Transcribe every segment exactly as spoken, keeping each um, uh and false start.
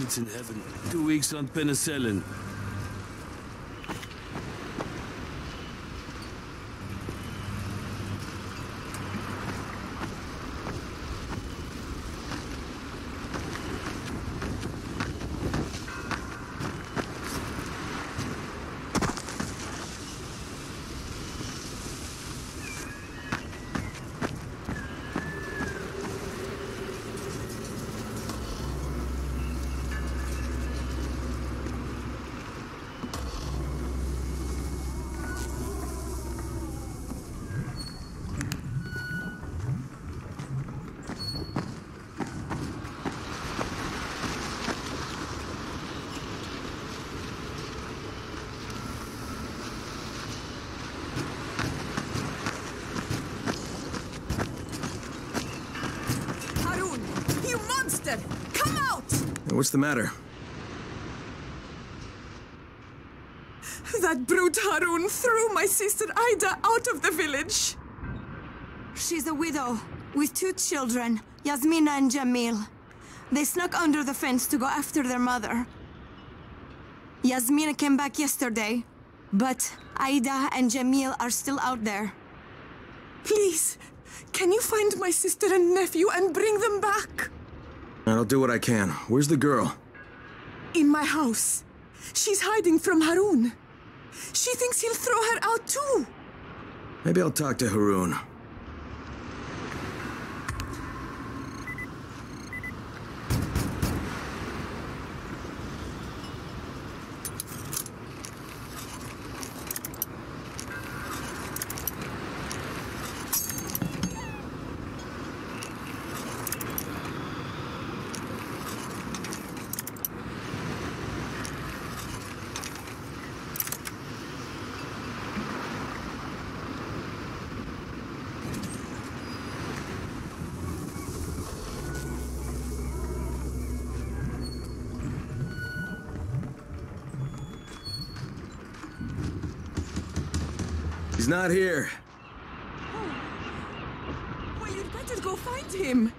It's in heaven. Two weeks on penicillin. Come out! What's the matter? That brute Harun threw my sister Ida out of the village. She's a widow with two children, Yasmina and Jamil. They snuck under the fence to go after their mother. Yasmina came back yesterday, but Ida and Jamil are still out there. Please, can you find my sister and nephew and bring them back? I'll do what I can. Where's the girl? In my house. She's hiding from Harun. She thinks he'll throw her out too. Maybe I'll talk to Harun. He's not here. Oh. Well, you'd better go find him.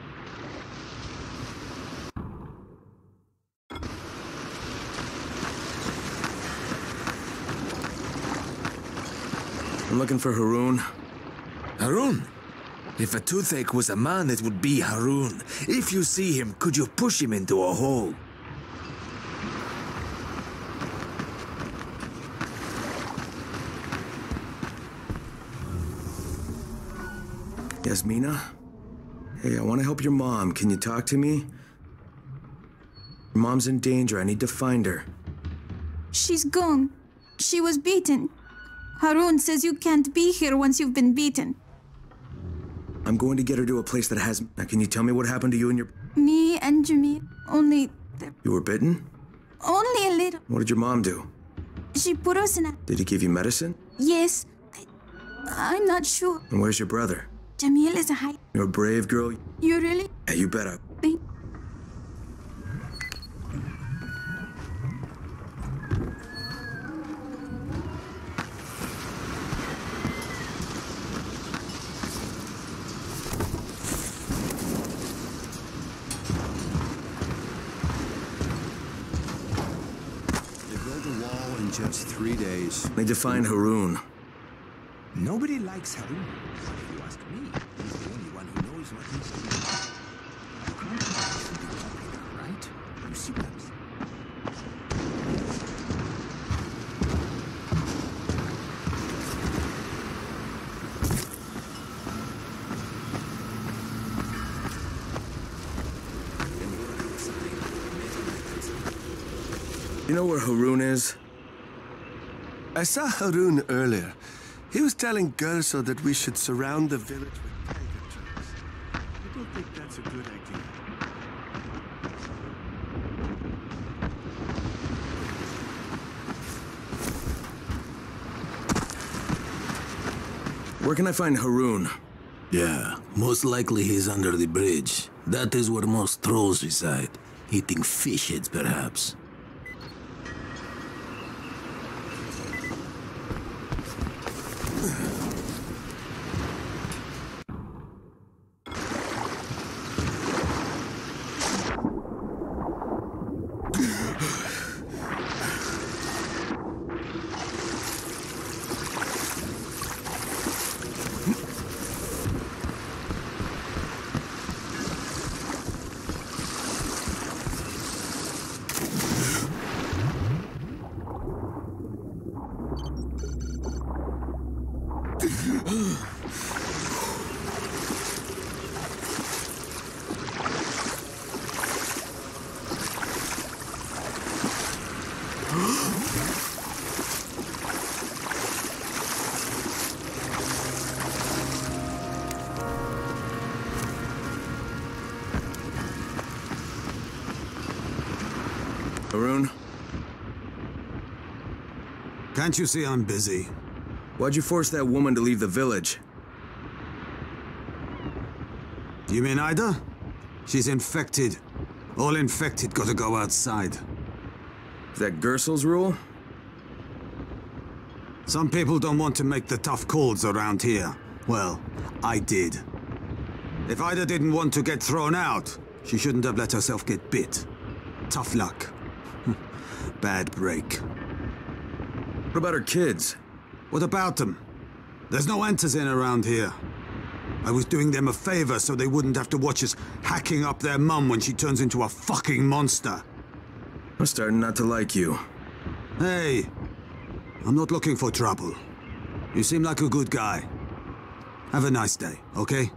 I'm looking for Harun. Harun? If a toothache was a man, it would be Harun. If you see him, could you push him into a hole? Yasmina? Hey, I want to help your mom. Can you talk to me? Your mom's in danger. I need to find her. She's gone. She was beaten. Harun says you can't be here once you've been beaten. I'm going to get her to a place that has... Now, can you tell me what happened to you and your... Me and Jamil. Only... You were bitten? Only a little. What did your mom do? She put us in a... Did he give you medicine? Yes. I... I'm not sure. And where's your brother? Jamil is a high... You're a brave girl. You really... Yeah, you bet I... Think... Just three days. Need to find Harun. Nobody likes Harun. If you ask me, he's the only one who knows what he's doing. You can't possibly be popular, right? You see that? You know where Harun is? I saw Harun earlier. He was telling Gerso that we should surround the village with tiger traps. I don't think that's a good idea. Where can I find Harun? Yeah, most likely he's under the bridge. That is where most trolls reside. Eating fish heads, perhaps. Harun, Can't you see I'm busy? why'd you force that woman to leave the village? You mean Ida? She's infected. All infected gotta go outside. Is that Gersel's rule? Some people don't want to make the tough calls around here. Well, I did. If Ida didn't want to get thrown out, she shouldn't have let herself get bit. Tough luck. Bad break. What about her kids? What about them? There's no Antizin around here. I was doing them a favor so they wouldn't have to watch us hacking up their mum when she turns into a fucking monster. I'm starting not to like you. Hey, I'm not looking for trouble. You seem like a good guy. Have a nice day, okay?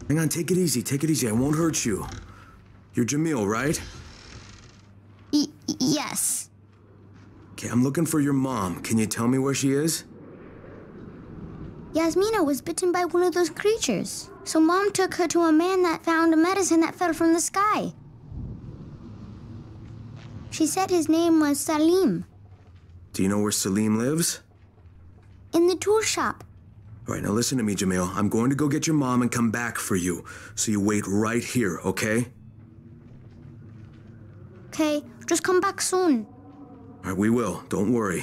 Hang on, take it easy, take it easy. I won't hurt you. You're Jamil, right? Y yes. Okay, I'm looking for your mom. Can you tell me where she is? Yasmina was bitten by one of those creatures. So Mom took her to a man that found a medicine that fell from the sky. She said his name was Salim. Do you know where Salim lives? In the tool shop. All right, now listen to me, Jamil. I'm going to go get your mom and come back for you. So you wait right here, okay? Okay, just come back soon. All right, we will. Don't worry.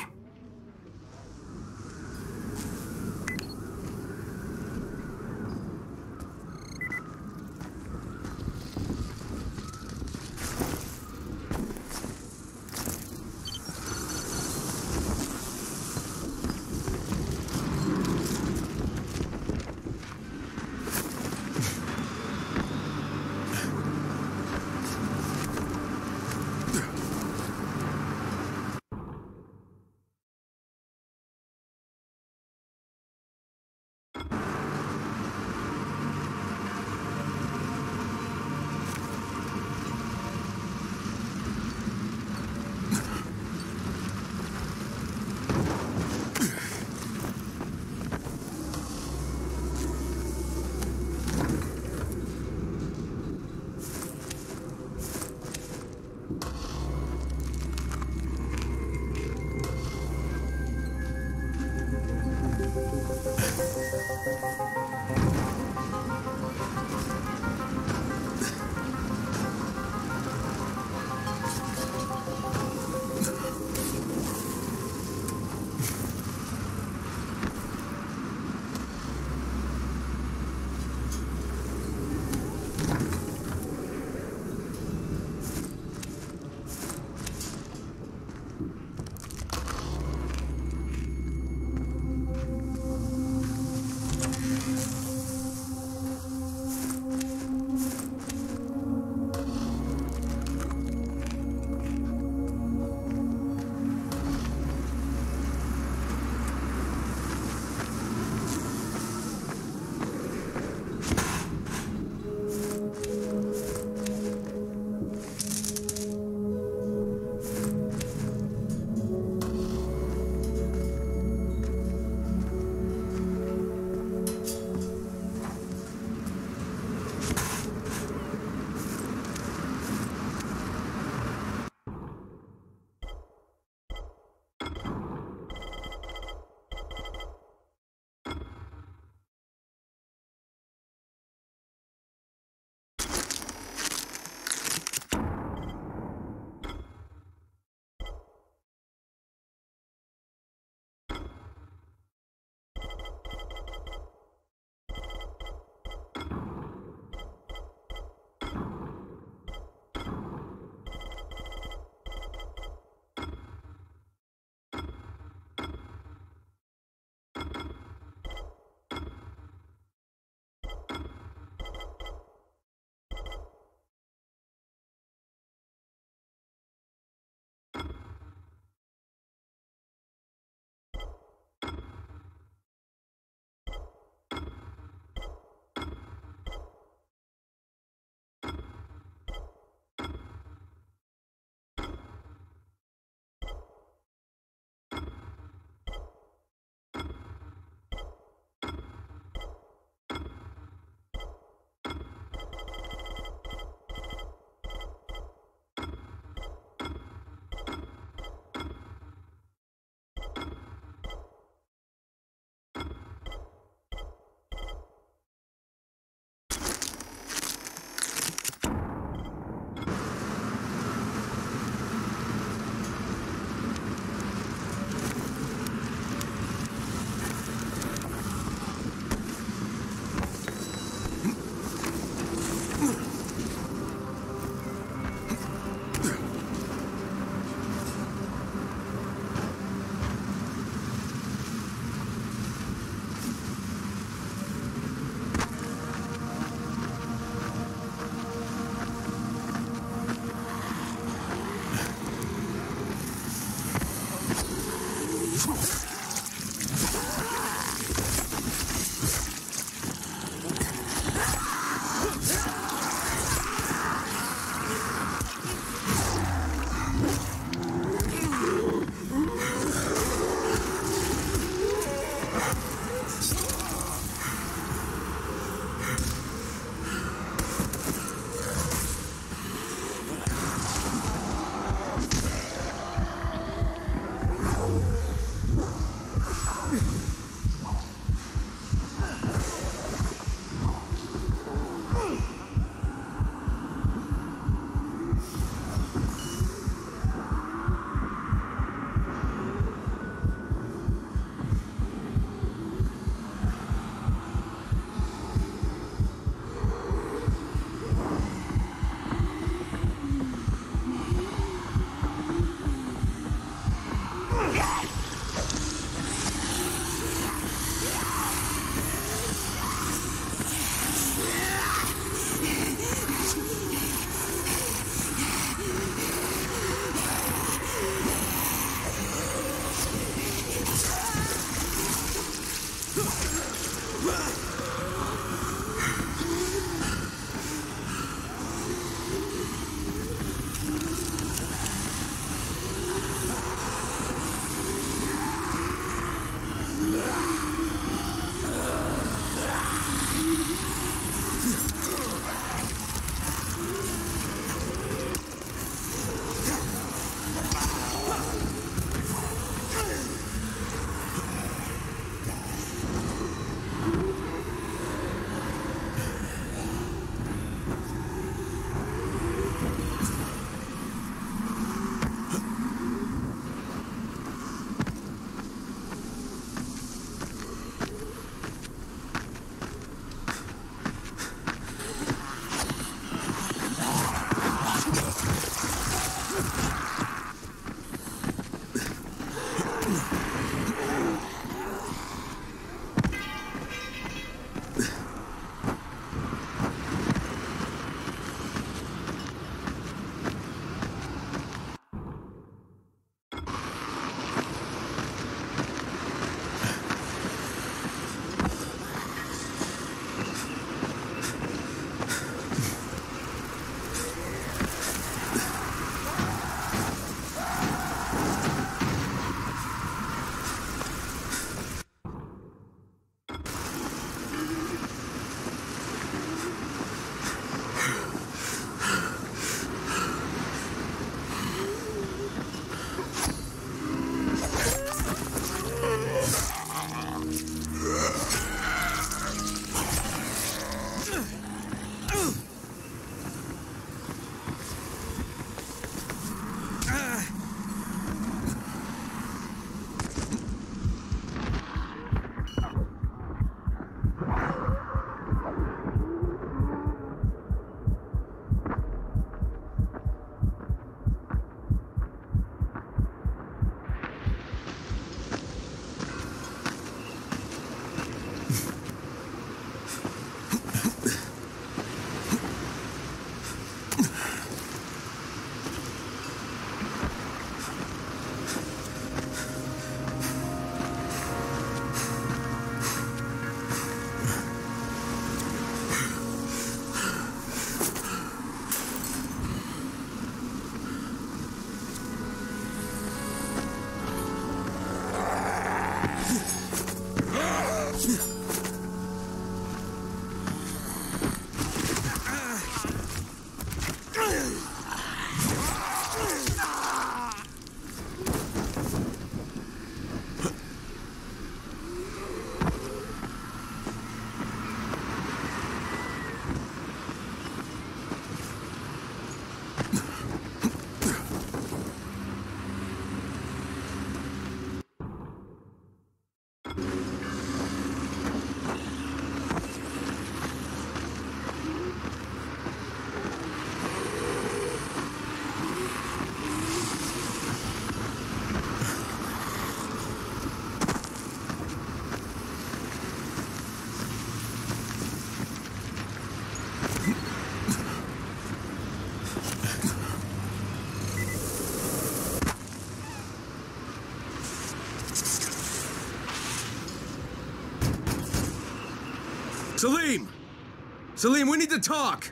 Salim! Salim, we need to talk!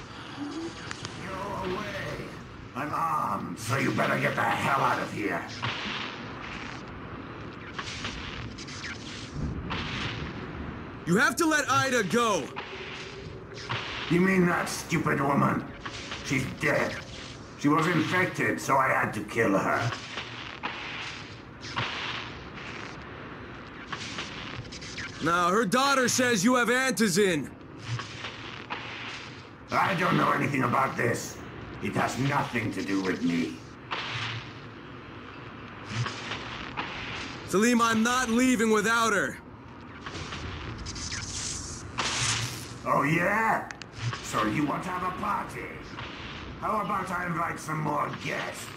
You're away. I'm armed, so you better get the hell out of here. You have to let Ida go! You mean that stupid woman? She's dead. She was infected, so I had to kill her. Now, her daughter says you have antizin. I don't know anything about this. It has nothing to do with me. Salim, I'm not leaving without her. Oh, yeah? So you want to have a party? How about I invite some more guests?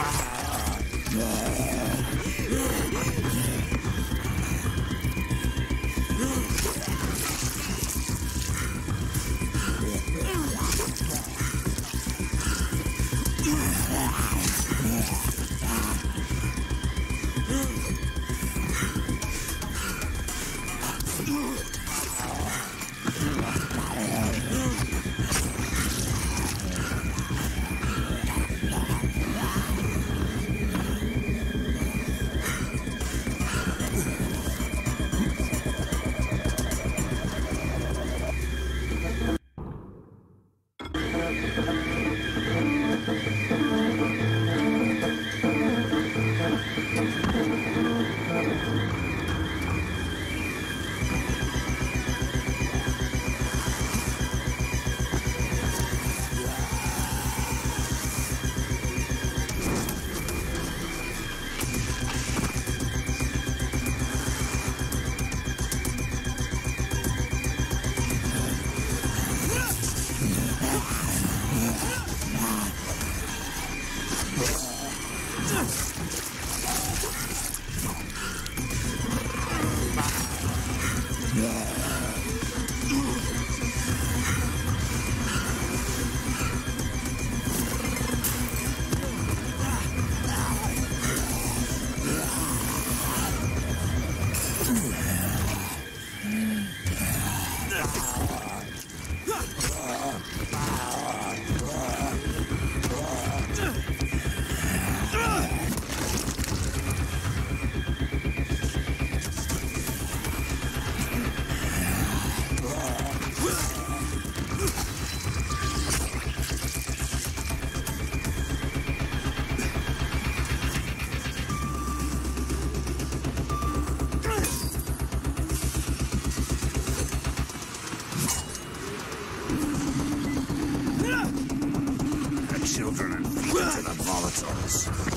Children and feed to the volatiles.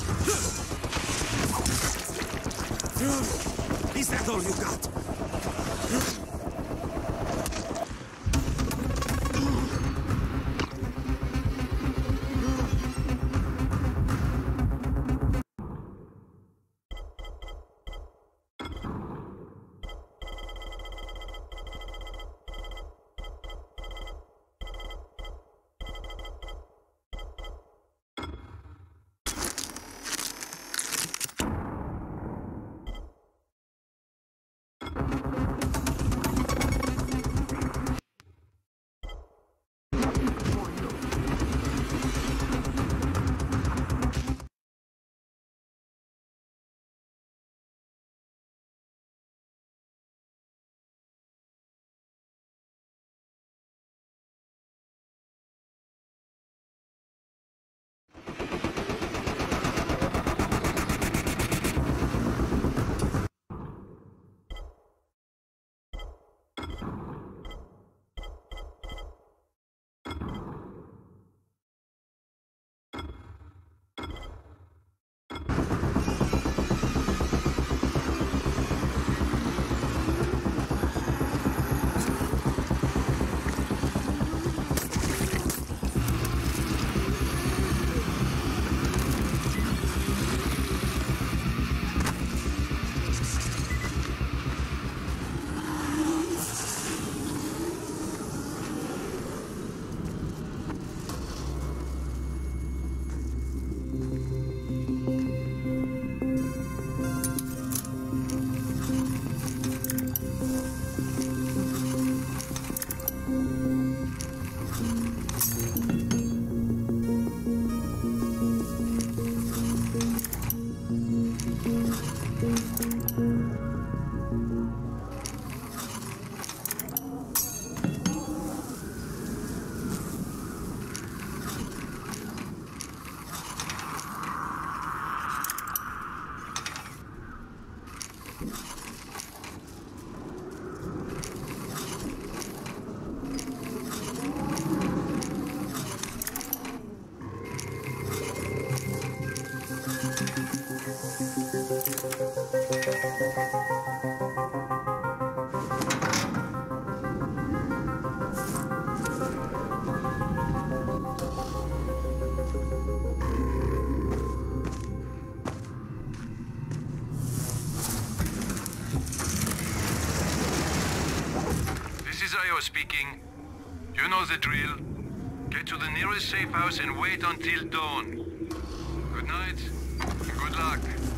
Is that all you got? speaking. You know the drill. Get to the nearest safe house and wait until dawn. Good night, and good luck.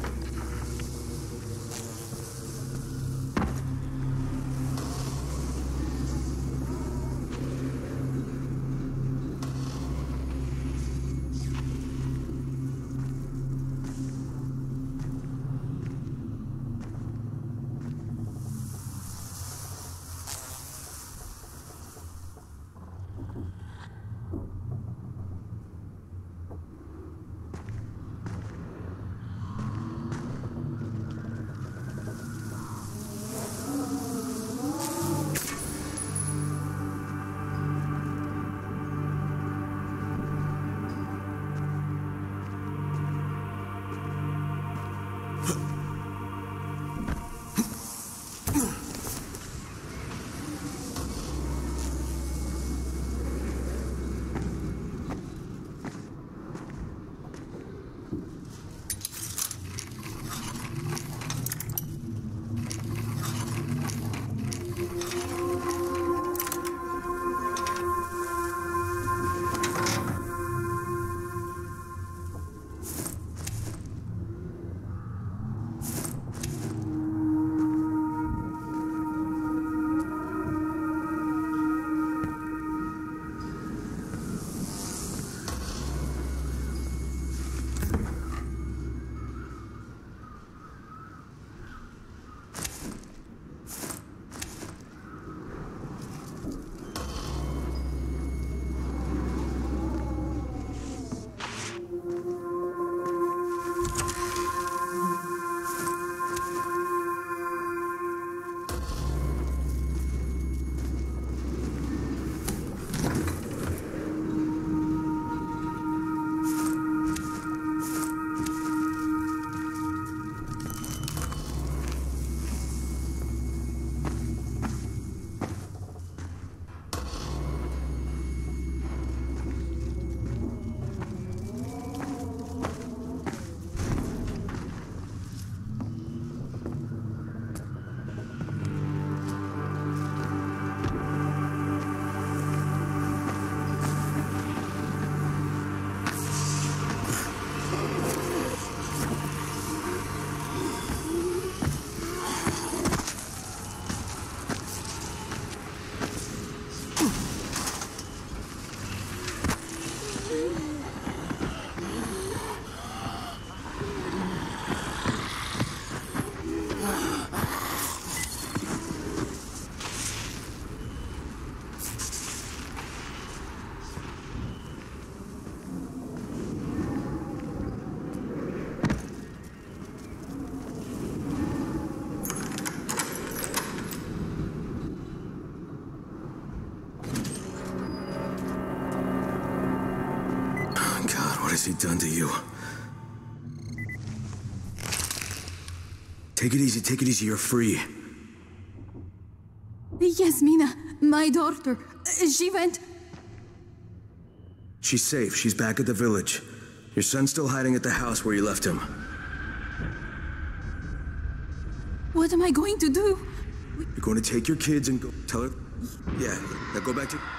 What has he done to you? Take it easy, take it easy, you're free. Yasmina, my daughter, she went... She's safe, she's back at the village. Your son's still hiding at the house where you left him. What am I going to do? You're going to take your kids and go tell her... Yeah, now go back to...